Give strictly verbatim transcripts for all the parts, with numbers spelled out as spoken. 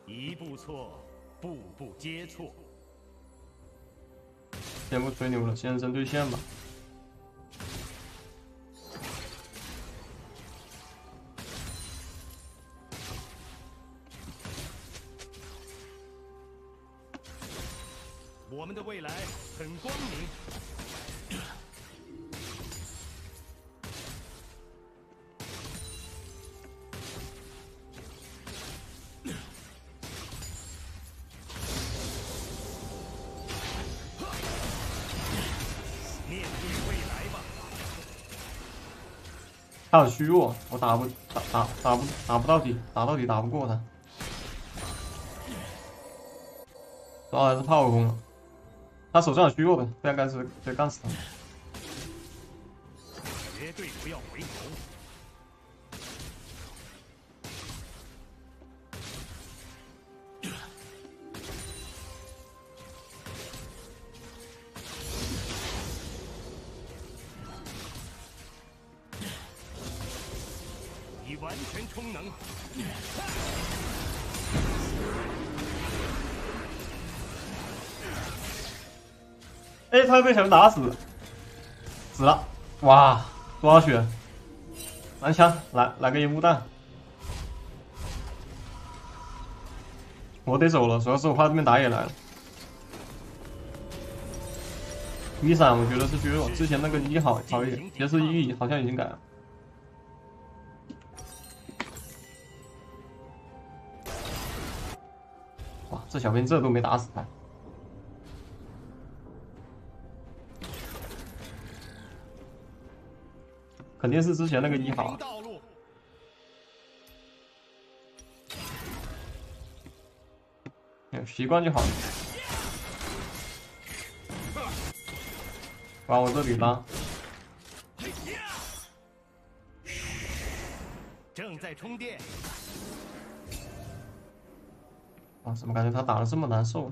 一步错，步步皆错。 先不吹牛了，先针对线吧。 我们的未来很光明。 他很虚弱，我打不打打打不打不到底，打到底打不过他。主要还是炮攻了，他手上有虚弱的，这样干死可以干死他。 绝对不要回头。 已完全充能。 哎，他被小人打死，死了！哇，多少血？蓝枪，来来个烟雾弹。我得走了，主要是我怕对面打野来了。一闪我觉得是削弱，之前那个一好好一点，杰斯一好像已经改了。 哇，这小兵这都没打死他，肯定是之前那个一好、啊。有习惯就好了。往我这里拉。 正在充电。 啊，怎么感觉他打的这么难受？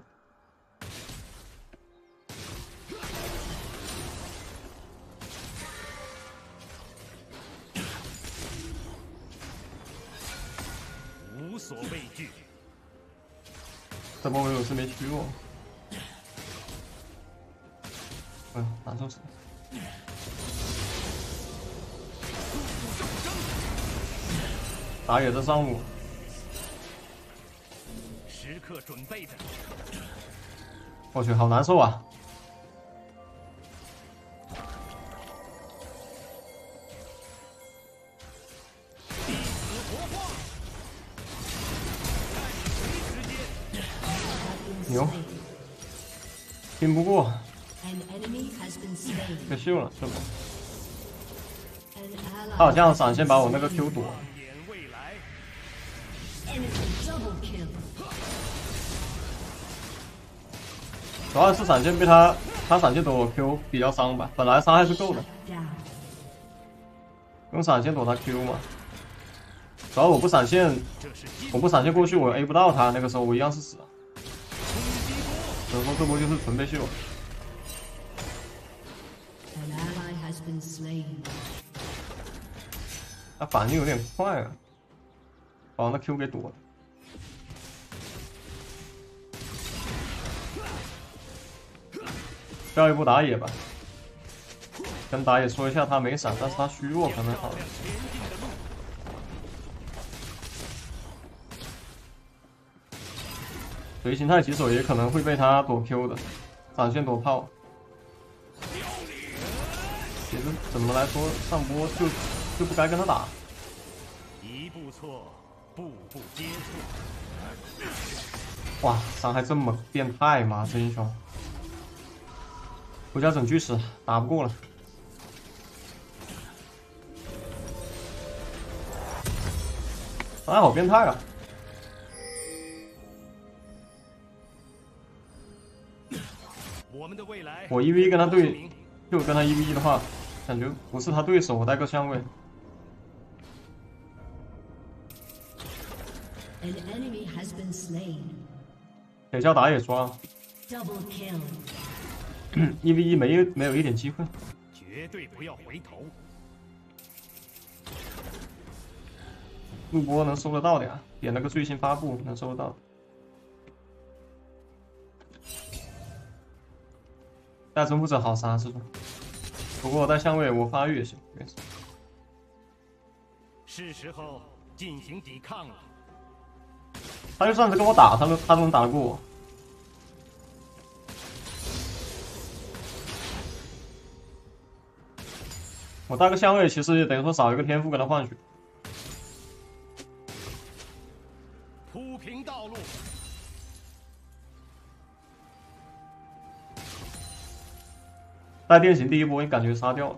无所畏惧。 这波我有事没虚弱。哎呦，难受死了！打野在上路。 时刻准备着。 我去，好难受啊！牛，拼不过，被秀了，是吧？他好像闪现把我那个 Q 躲了。 主要是闪现被他，他闪现躲我 Q 比较伤吧，本来伤害是够的，用闪现躲他 Q 嘛。主要我不闪现，我不闪现过去我 A 不到他，那个时候我一样是死。所以说这波就是纯被秀。他反应有点快啊，把我那 Q 给躲了。 下一步打野吧，跟打野说一下他没闪，但是他虚弱可能好。随形态棘手也可能会被他躲 Q 的，闪现躲炮。其实怎么来说，上波就就不该跟他打。 一步错，步步皆错。 哇，伤害这么变态吗？这英雄。 回家整巨石，打不过了。伤害好变态啊！ 我们的未来， 我一 v 一跟他对，就跟他一 v 一的话，感觉不是他对手，我带个相位。得叫打野抓。一 v 一没没有一点机会， 绝对不要回头。 录播能收得到的呀，点那个最新发布能收得到。 带征服者好杀是吧？不过我带相位我发育也行，没事。 是时候进行抵抗了。 他就算是跟我打，他都他都能打得过我。我带个相位，其实也等于说少一个天赋跟他换血。 铺平道路。 带电刑第一波，你感觉杀掉了。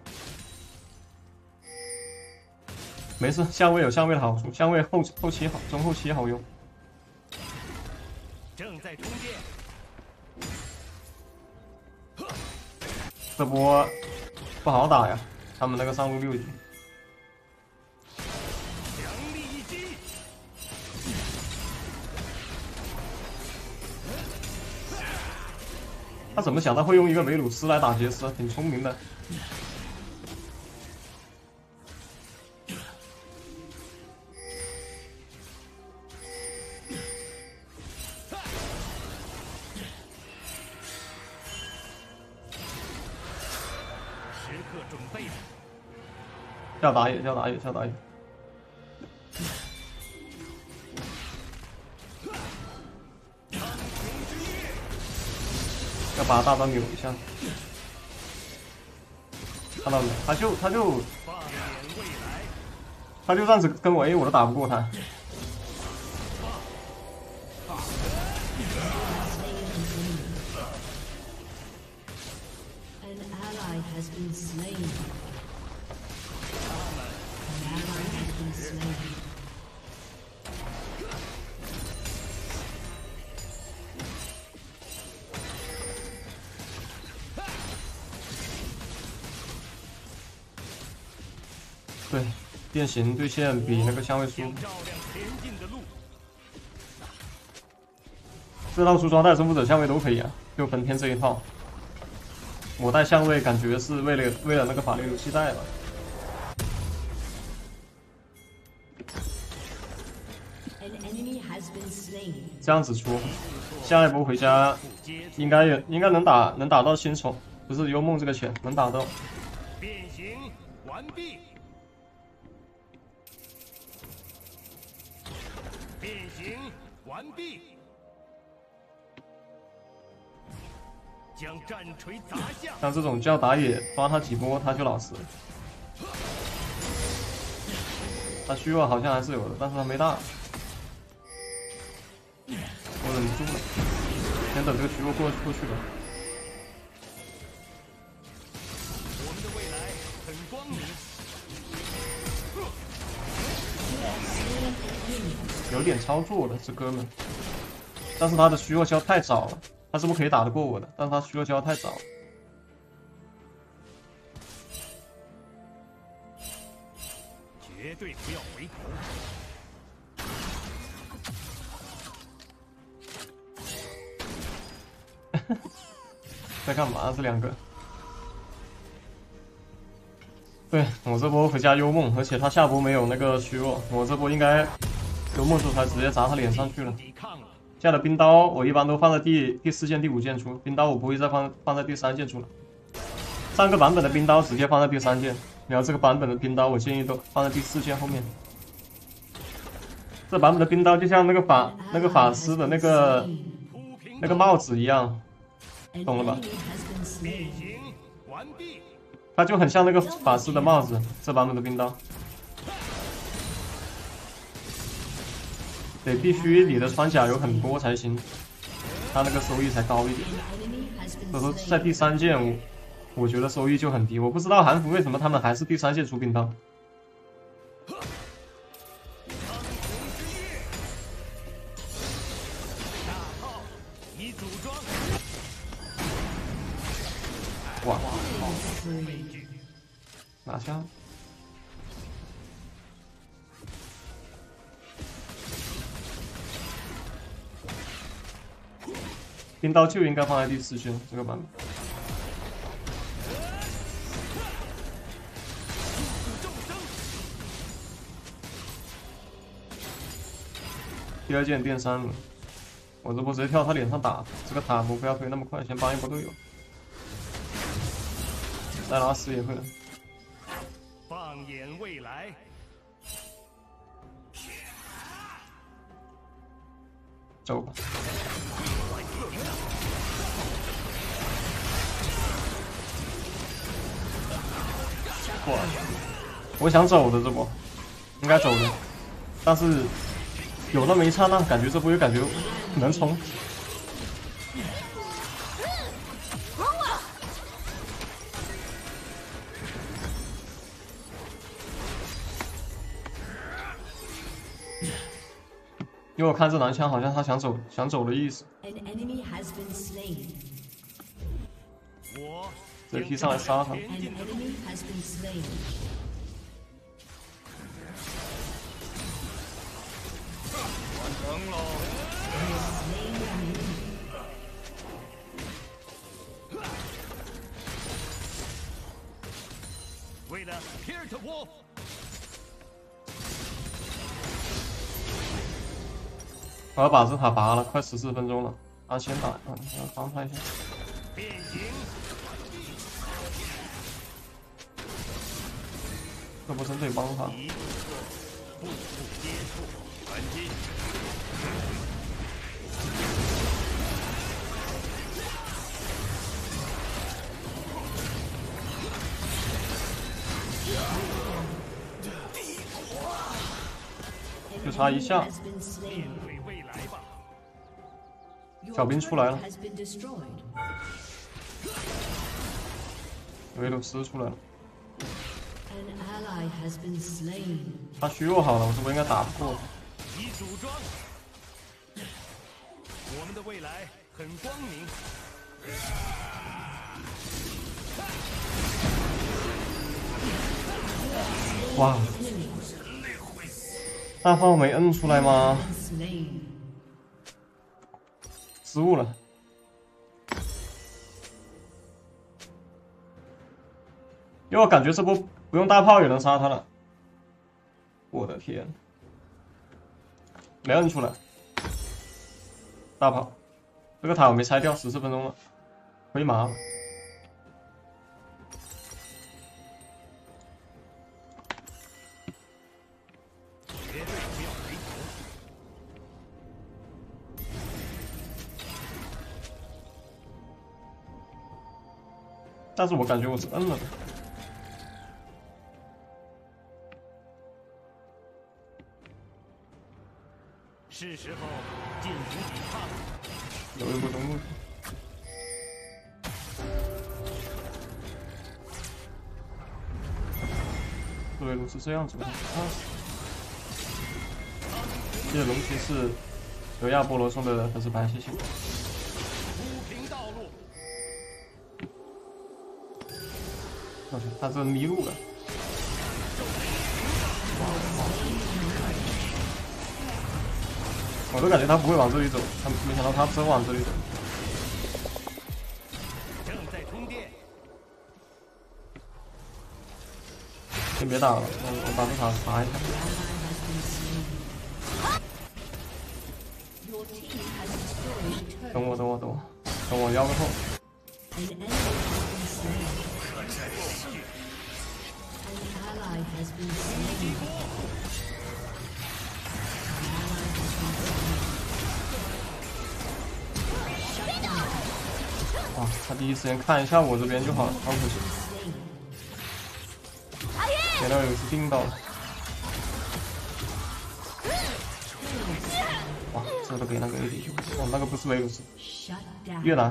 没事，相位有相位的好处，相位后后期好，中后期好用。 正在充电。 这波不好打呀，他们那个上路六级。 强力一击。 他怎么想到会用一个维鲁斯来打杰斯，挺聪明的。 时刻准备。 要打野，要打野，要打野。要把大招扭一下，看到没？他就他就他就算是跟我 A 我都打不过他。对，变形对线比那个相位舒服。这套出装带征服者相位都可以啊，就本田这一套。我带相位感觉是为了为了那个法律游戏带吧。这样子出，下一波回家应该也应该能打能打到新宠，不是幽梦这个钱能打到。 变形完毕。变形完毕。将战锤砸下。 像这种叫打野抓他几波他就老实了。他虚弱好像还是有的，但是他没大。我忍不住了，先等这个虚弱过过去吧。 我们的未来很光明。 有点操作了，这哥们，但是他的虚弱消太早了，他是不是可以打得过我的？但是他虚弱消太早了。 绝对不要回头。 在干嘛？这两个？对我这波回家幽梦，而且他下波没有那个虚弱，我这波应该幽梦出才直接砸他脸上去了。下的冰刀我一般都放在第第四件、第五件出，冰刀我不会再放放在第三件出了。上个版本的冰刀直接放在第三件，然后这个版本的冰刀我建议都放在第四件后面。这版本的冰刀就像那个法那个法师的那个那个帽子一样，懂了吧？它就很像那个法师的帽子，这版本的冰刀。得必须你的穿甲有很多才行，它那个收益才高一点。所以说在第三件我我觉得收益就很低，我不知道韩服为什么他们还是第三件出冰刀。哇，拿下！冰刀就应该放在第四件这个版本。第二件电三了，我这波直接跳他脸上打，这个塔我不要推那么快，先帮一波队友。 塞拉斯也会。 放眼未来。 走吧。过来，我想走的这波，应该走的，但是有那么一刹那，感觉这波又感觉能冲。因为我看这男枪好像他想走想走的意思。 我直接踢上来杀他。 完成喽！为了 Pirate Wolf。 我要把这塔拔了，快十四分钟了。他先打，嗯，要防他一下。 变形。 这波真得帮他。 一步步接触，反击。 就差一下。 小兵出来了，维鲁斯出来了，他虚弱好了，我这波应该打不过。 已组装，我们的未来很光明。 哇，大炮没摁出来吗？ 失误了，因为我感觉这波不用大炮也能杀他了。我的天，没摁出来，大炮，这个塔我没拆掉，十四分钟了，回麻了。 绝对不要回头。 但是我感觉我是摁了的。 是时候进行抵抗。 有一波中路。对，路是这样子的。啊，谢谢龙骑士由亚波罗送的粉丝牌，谢谢。 我去，他这迷路了。我都感觉他不会往这里走，他没想到他真往这里走。 正在充电。 先别打了，我我把这塔拔一下。等我，等我，等我，等我腰个后。 哇，他第一时间看一下我这边就好了，好可惜。给到有一次定到了。哇，这都给那个 A D 去，哦，那个不是维鲁斯，越南。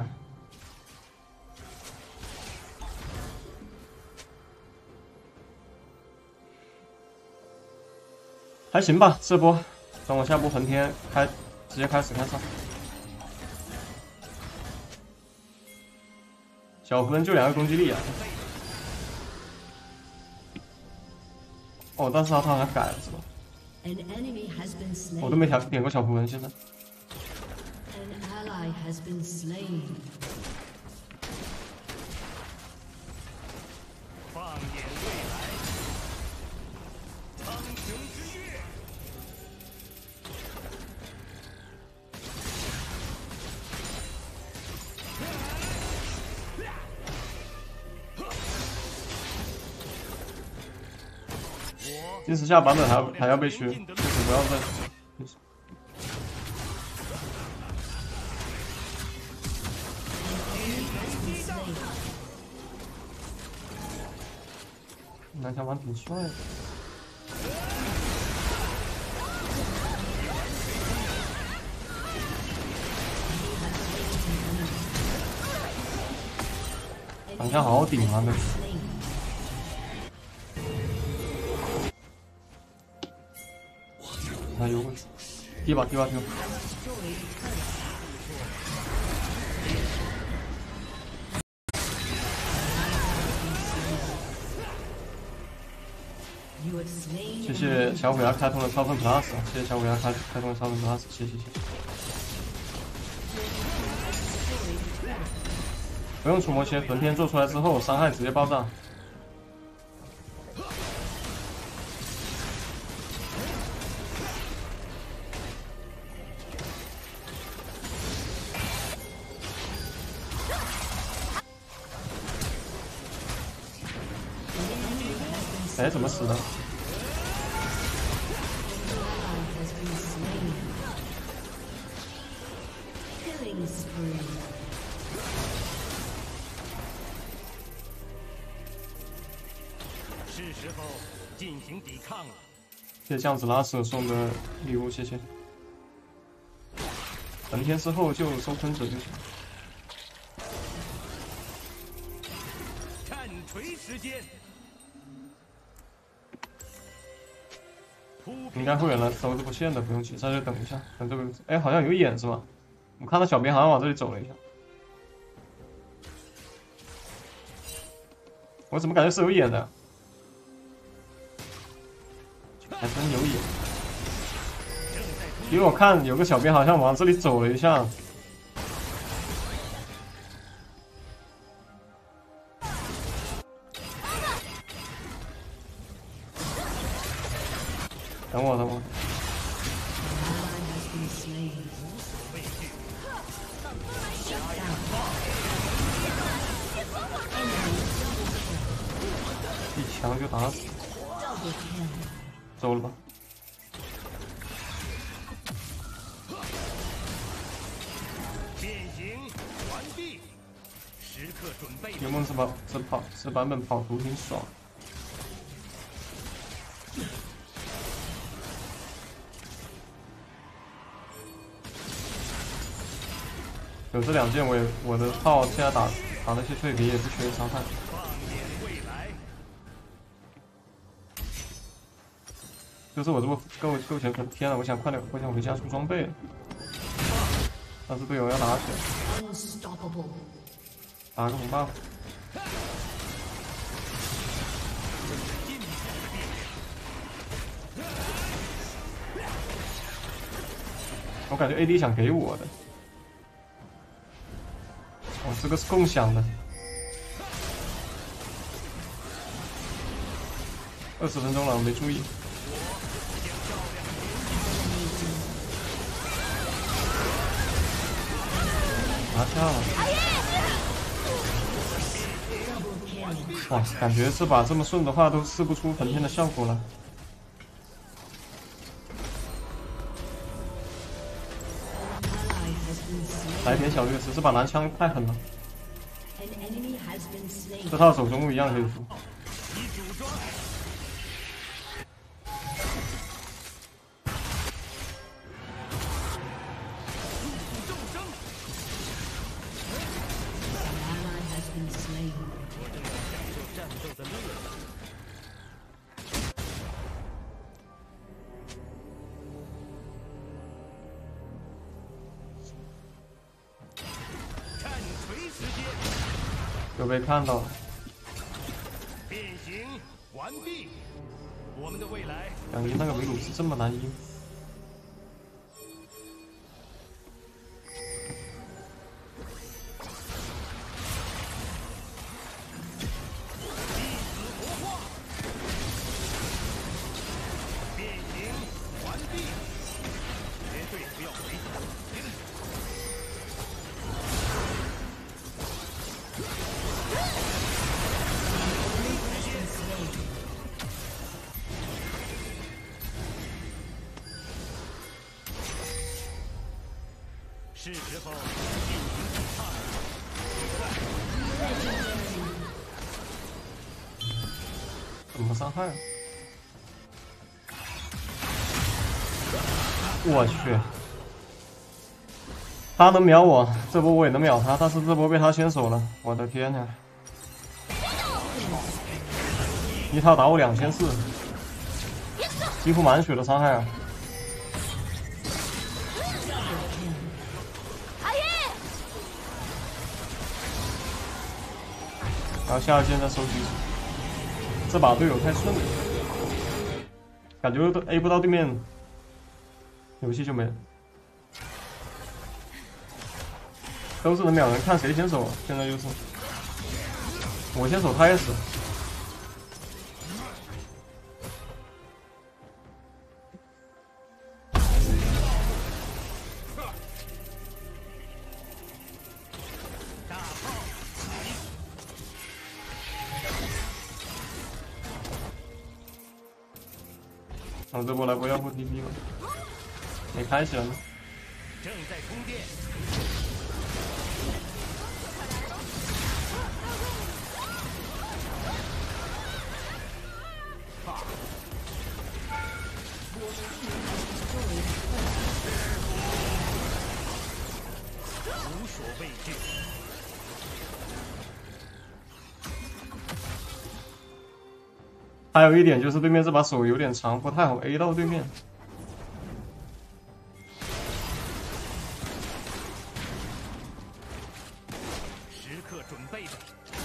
还行吧，这波，等我下波横天开，直接开始开上。小符文就两个攻击力啊！哦，但是他他还改了是吧？我都没调点过小符文，现在。 放眼未来，苍穹之月。 哇， 金石下版本还要还要被削，就是不要再。南墙玩挺帅的。南墙好顶啊！那个。那有踢吧踢吧踢吧！谢谢小虎牙开通了超分 plus， 谢谢小虎牙开开通了超分 plus， 谢谢谢谢。不用除魔鞋，魂天做出来之后伤害直接爆炸。哎，怎么死的？ 是时候进行抵抗了。 谢谢酱子拉舍送的礼物，谢谢。等天之后就收喷者就行。 战锤时间。 应该会有人收这波线的，不用急，稍微等一下，等这个。哎，好像有眼是吧？我看到小编好像往这里走了一下。我怎么感觉是有眼的？还真有眼。因为我看有个小编好像往这里走了一下。等我，等我。一枪就打死，走了吧。 变形完毕，时刻准备。 有梦是跑是跑是版本跑图挺爽。有这两件，我也我的炮现在打打那些脆皮也不缺伤害。就是我这波够够钱分天了，我想快点，我想回家出装备了。但是队友要打起来，打个红 buff。我感觉 A D 想给我的。哦，这个是共享的。二十分钟了，我没注意。拿下了。哇，感觉这把这么顺的话，都试不出phần天的效果了。来点小劣势，这把蓝枪太狠了。这套手中物一样可以出。又被看到了。 变形完毕，我们的未来。 想赢那个维鲁斯这么难赢。 变形完毕，绝对不要回头。 是时候进行抵抗了。 怎么伤害啊？我去！他能秒我，这波我也能秒他，但是这波被他先手了，我的天呐！一套打我两千四，几乎满血的伤害啊！然后下一剑再收集，这把队友太顺了，感觉都 A 不到对面，游戏就没了。都是能秒人，看谁先手。现在就是我先手，他也死。我这波来波要不 T P 了，没开起来呢。 正在充电。无所畏惧。 还有一点就是对面这把手有点长，不太好 A 到对面。 时刻准备着。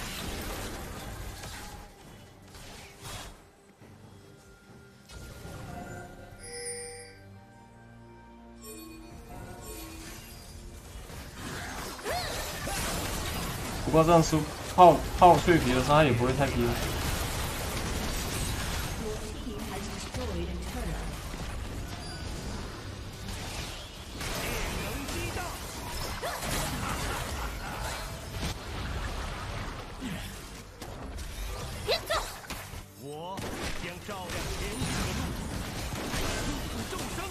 不过这样吃泡泡脆皮的伤害也不会太低了。 我将照亮前行的路，祝福众生。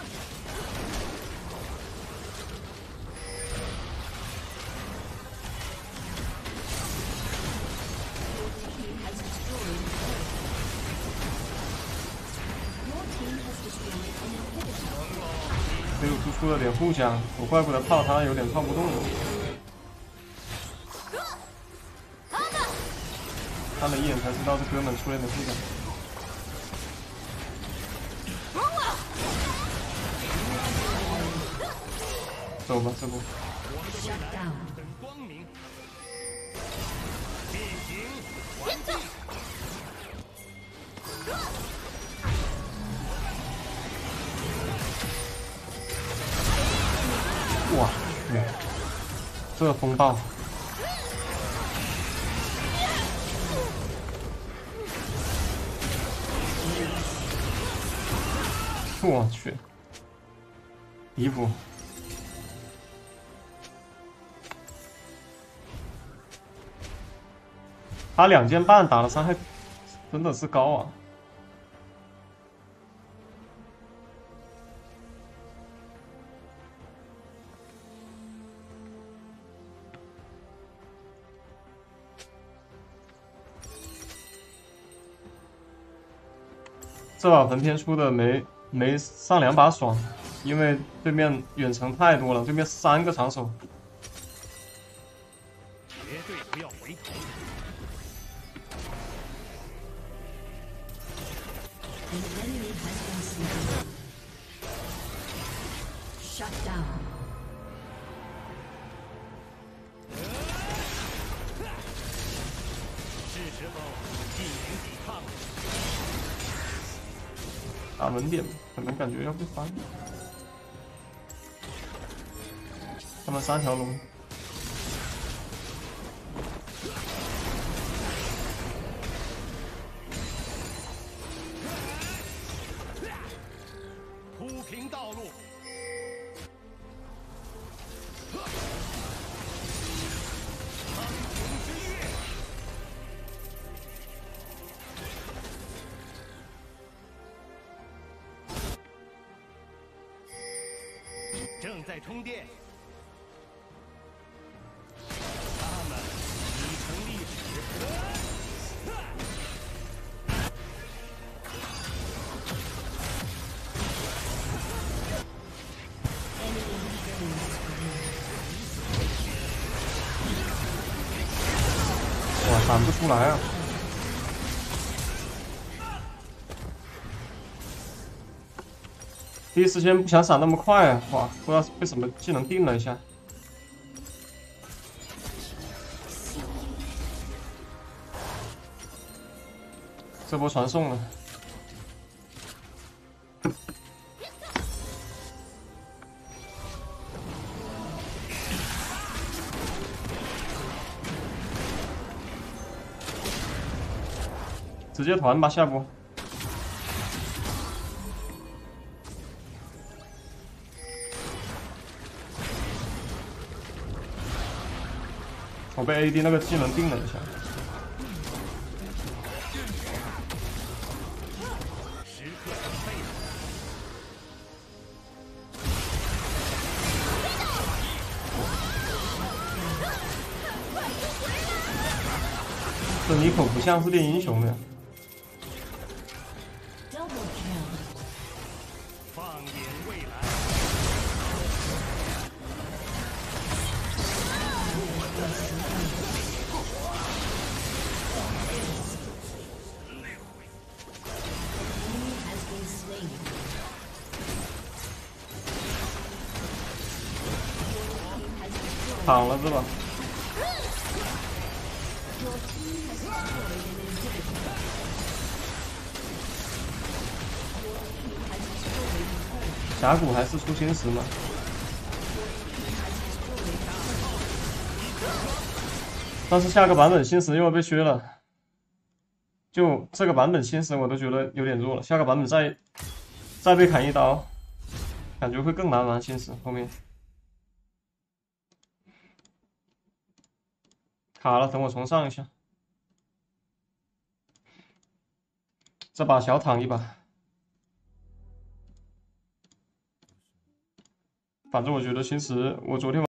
队友输出了点互相，我怪不得泡他有点泡不动了。看了一眼才知道这哥们出了点互相。走吧，这波。 很光明。变形还击。 哇，嗯，这风暴。我去，离谱！他两件半打的伤害真的是高啊！这把phần篇出的没没上两把爽，因为对面远程太多了，对面三个长手。 绝对不要回头。 Shut down. 是时候进行抵抗了。 打轮点，可能感觉要被翻。他们三条龙。 铺平道路。苍穹之月。正在充电。 出来啊！第一时间不想闪那么快啊！哇，不知道被什么技能定了一下。这波传送了。 直接团吧，下波。我被 A D 那个技能定了一下。 时刻准备。 这妮可不像是练英雄的。 放眼未来， 躺了是吧？峡谷还是出新石吗？但是下个版本新石又要被削了，就这个版本新石我都觉得有点弱了，下个版本再再被砍一刀，感觉会更难玩新石后面。卡了，等我重上一下，这把小躺一把。 反正我觉得新石，我昨天晚。